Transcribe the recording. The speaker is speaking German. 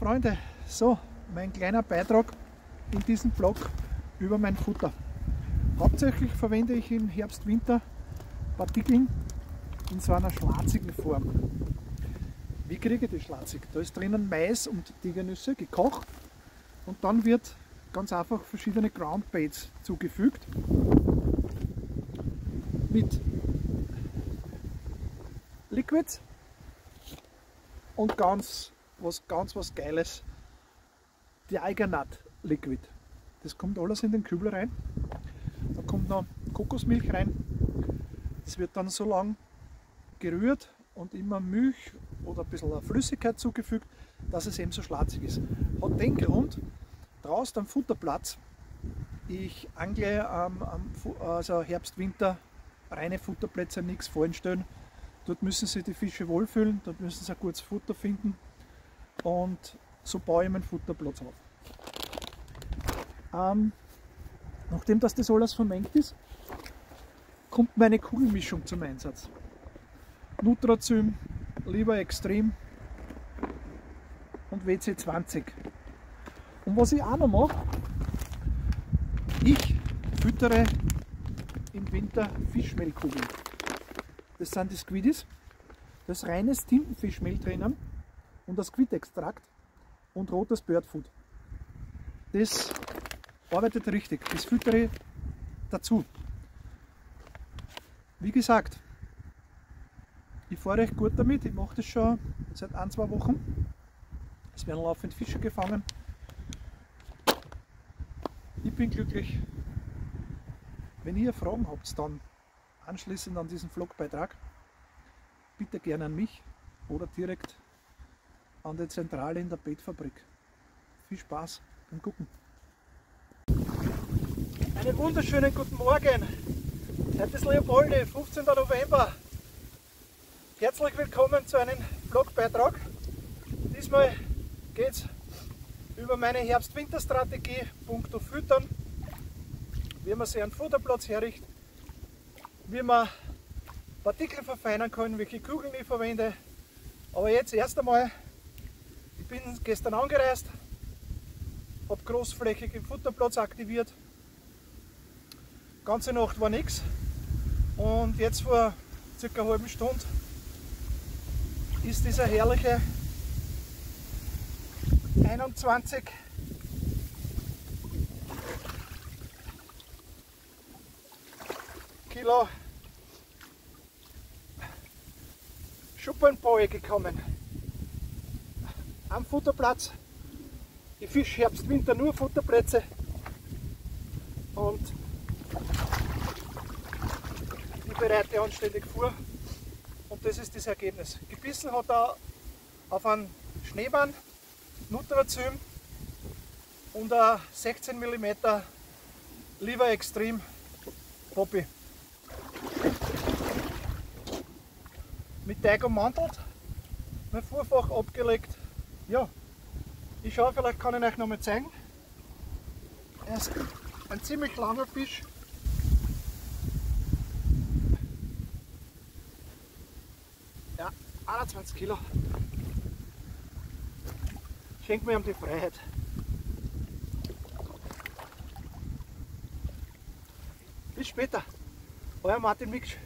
Freunde, so mein kleiner Beitrag in diesem Vlog über mein Futter. Hauptsächlich verwende ich im Herbst-Winter Partikeln in so einer schwarzigen Form. Wie kriege ich die schwarzig? Da ist drinnen Mais und Tigernüsse gekocht und dann wird ganz einfach verschiedene Groundbaits zugefügt mit Liquids und ganz was Geiles, Tiger Nut Liquid. Das kommt alles in den Kübel rein. Da kommt noch Kokosmilch rein. Es wird dann so lang gerührt und immer Milch oder ein bisschen Flüssigkeit zugefügt, dass es eben so schlatzig ist. Hat den Grund, draußen am Futterplatz, ich angle also Herbst, Winter, reine Futterplätze, nichts vorstellen. Dort müssen sich die Fische wohlfühlen, dort müssen sie ein gutes Futter finden und so baue ich meinen Futterplatz auf. Nachdem das alles vermengt ist, kommt meine Kugelmischung zum Einsatz. Nutrazym, Liver Extreme und WC20. Und was ich auch noch mache, ich füttere im Winter Fischmehlkugeln. Das sind die Squiddies. Da ist reines Tintenfischmehl drinnen und das Squid-Extrakt und rotes Birdfood. Das arbeitet richtig, das füttere ich dazu. Wie gesagt, ich fahre recht gut damit, ich mache das schon seit 1-2 Wochen. Es werden laufend Fische gefangen. Ich bin glücklich. Wenn ihr Fragen habt, dann anschließend an diesen Vlogbeitrag, bitte gerne an mich oder direkt an die Zentrale in der Beetfabrik. Viel Spaß beim Gucken. Einen wunderschönen guten Morgen. Heute ist Leopoldi, 15. November. Herzlich willkommen zu einem Vlogbeitrag. Diesmal geht es über meine Herbst-Winter-Strategie punkto Füttern, wie man sich einen Futterplatz herrichtet, wie man Partikel verfeinern kann, welche Kugeln ich verwende. Aber jetzt erst einmal, ich bin gestern angereist, habe großflächig den Futterplatz aktiviert. Ganze Nacht war nichts und jetzt vor circa einer halben Stunde ist dieser herrliche 21 Kilo Schuppenboje gekommen. Am Futterplatz. Ich fische Herbst, Winter nur Futterplätze und ich bereite anständig vor und das ist das Ergebnis. Gebissen hat er auf einen Schneemann, Nutrazym und ein 16 mm Liver Extreme Poppy. Mit Teig ummantelt, mein Fuhrfach abgelegt. Ja, ich schaue, vielleicht kann ich euch noch mal zeigen. Er ist ein ziemlich langer Fisch. Ja, 21 Kilo. Schenkt mir um die Freiheit. Bis später. Euer Martin Miksch.